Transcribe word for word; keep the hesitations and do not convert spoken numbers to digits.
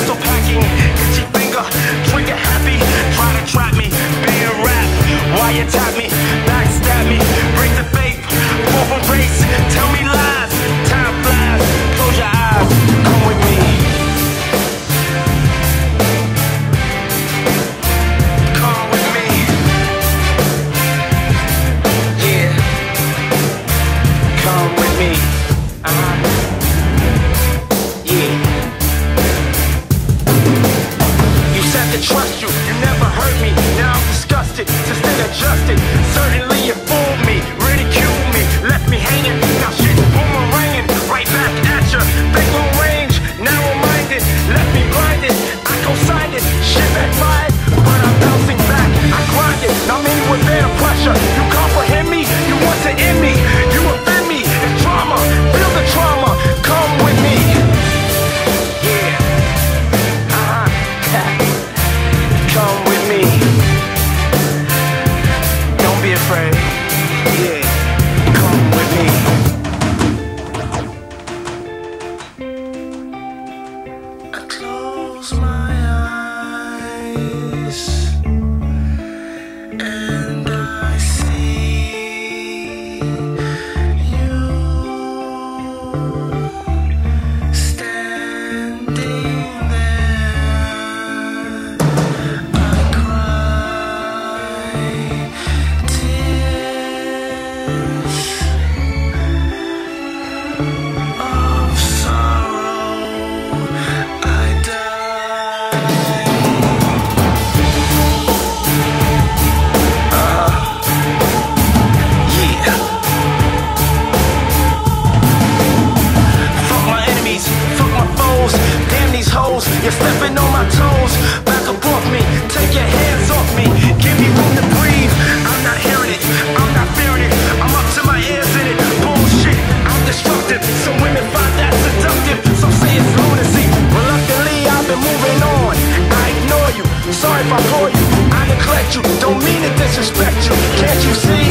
pistol packing, itchy finger, trigger happy. Try to trap me, being rap. Wiretap me, backstab me, break the faith, fall from grace, tell me lies. Time flies, close your eyes, come with me. Come with me. Yeah. Come with me. Uh-huh. Yeah. You said to trust you, you never hurt me. Now I'm disgusted, just ain't adjusted. Certainly you fooled me, ridiculed me, left me hanging. Now shit's boomeranging, right back at ya. Big long range, narrow-minded, left me blinded. I co-signed it, shit backfired, but I'm bouncing back. I grind it, now many would bear the pressure. You comprehend me, you want to end me, you offend me. It's drama, feel the trauma, come with me. Yeah, uh-huh. Come with me. Don't be afraid. Yeah, come with me. I close my eyes and I see you standing there. I cry tears of sorrow. I die. Uh, yeah. Fuck my enemies, fuck my foes. Damn these hoes, you're stepping on my toes. Back up off me, take your hands off me. Give me room to breathe. I'm not hearing it, I'm not fearing it. I'm up to my ears in it. Bullshit, I'm destructive. Some women find that seductive. Some say it's lunacy. Reluctantly, I've been moving on. I ignore you, sorry if I bore you. I neglect you, don't mean to disrespect you. Can't you see?